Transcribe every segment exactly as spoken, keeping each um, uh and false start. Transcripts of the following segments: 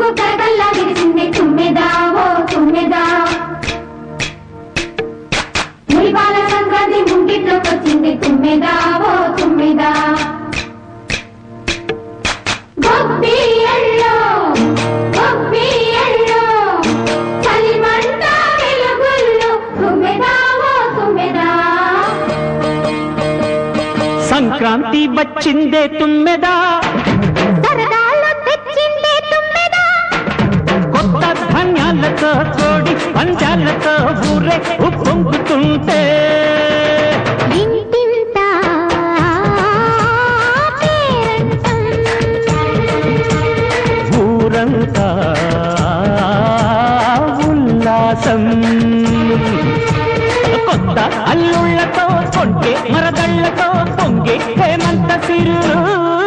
ముగ్గు కరగల్లా విరిసింది తుమ్మెదా ఓ తుమ్మెదా మురిపాల సంక్రాంతి ముంగిట్లోకి వచ్చింది తుమ్మెదా ఓ తుమ్మెదా గొబ్బియల్లో గొబ్బియల్లో చలిమంట వెలుగుల్లో తుమ్మెదా ఓ తుమ్మెదా సంక్రాంతి వచ్చిందే తుమ్మెదా సరదాలు తెచ్చిందే తుమ్మెదా కొత్త ధాన్యాలతో కోడి పంచాలతో ఊరే ఉప్పొంగుతుంటే ఇంటింత పేరంటం ఊరంతా ఉల్లాసం కొత్త అల్లుళ్లతో కొంటే మరదళ్లతో పొంగే హేమంత సిరు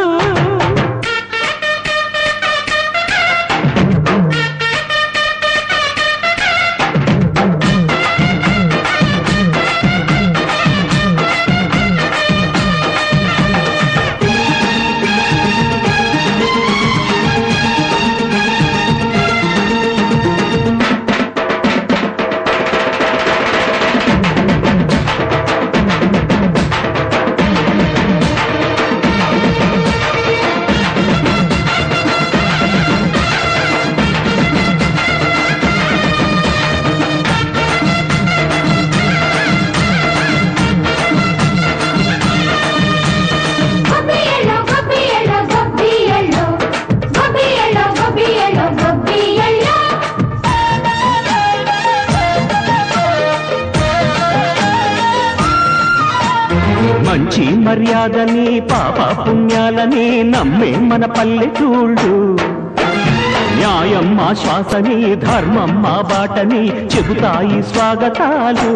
మంచి మర్యాదని పాప పుణ్యాలని నమ్మే మన పల్లెటూళ్ళు న్యాయం మా శ్వాసని ధర్మం మా బాటని చెబుతాయి స్వాగతాలు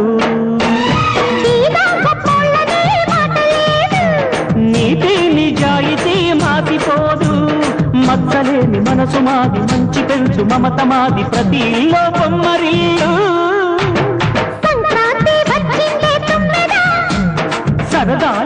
నీతి నిజాయితీ మాతిపోదు మచ్చలేని మనసు మాది మంచి పెంచు మమత మాది ప్రతి లోపం మరీలు సరదా